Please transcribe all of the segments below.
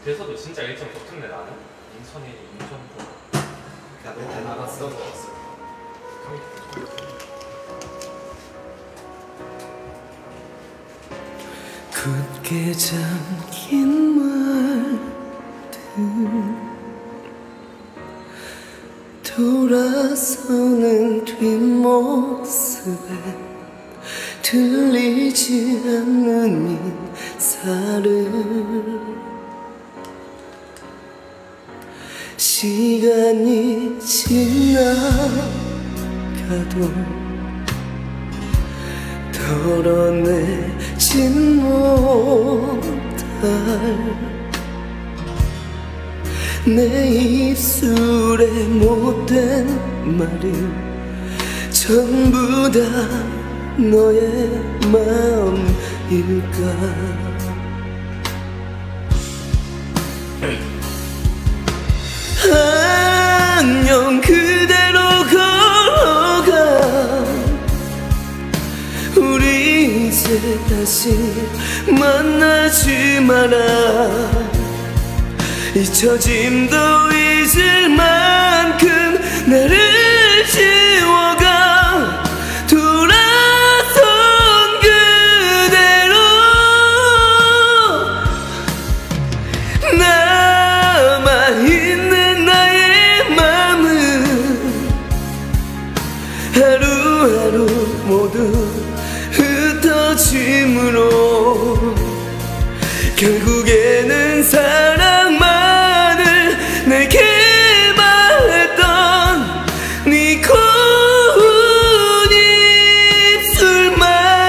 돼서도 진짜 일정 좋던데 나는 인천도 나 맨날 나갔어. 굳게 잠긴 말들 돌아서는 뒷모습에 들리지 않는 인사를 시간이 지나가도 덜어내진 못할 내 입술에 못된 말이 전부 다 너의 마음일까. 안녕 그대로 걸어가 우리 이제 다시 만나지 마라. 잊혀짐도 잊을 만큼 나를 지워가 돌아선 그대로 남아있는 나의 맘은 하루하루 모두 흩어짐으로 결국에는 사랑만을 내게 말했던 네 고운 입술만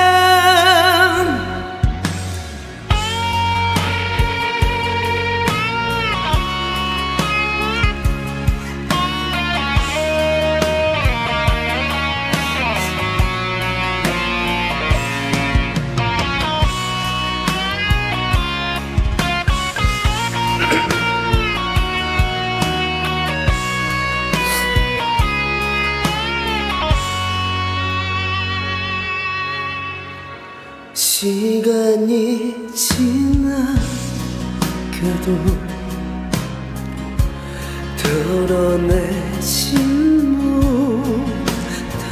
시간이 지나가도 덜어내지 못할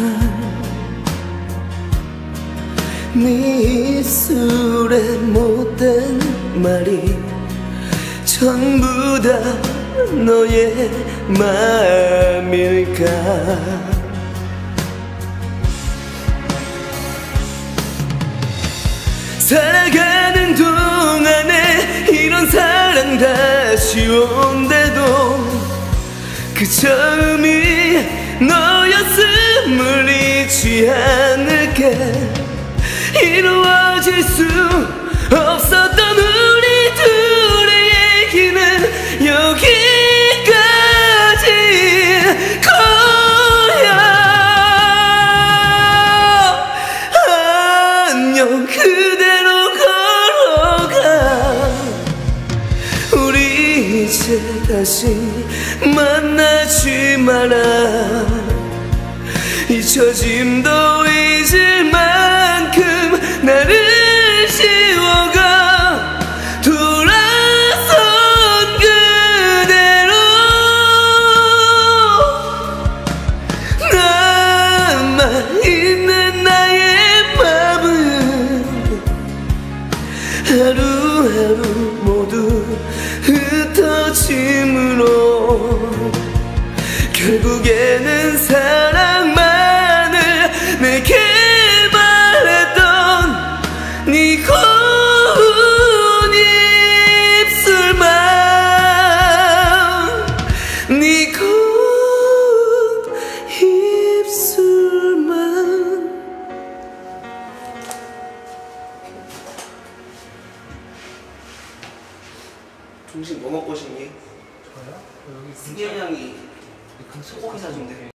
네 입술에 못된 말이 전부 다 너의 마음일까. 살아가는 동안에 이런 사랑 다시 온대도 그 처음이 너였음을 잊지 않을게. 이루어질 수 없었던 우리 둘의 얘기는 여기까지 거야. 안녕 그대로 우리 이제 다시 만나지 마라. 잊혀짐도 잊을 만큼 나를 지워가 돌아선 그대로 남아있는 나의 맘은 하루하루 모두 흩어짐으로 결국에는 사랑만을 내게 말했던 네 고운 입술만 네 고운 입술만. 중식 뭐 먹고 싶니? 저요? 여기 승현 형이 소고기 사준대.